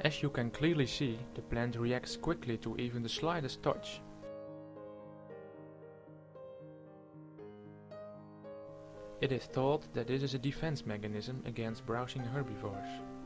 As you can clearly see, the plant reacts quickly to even the slightest touch. It is thought that this is a defense mechanism against browsing herbivores.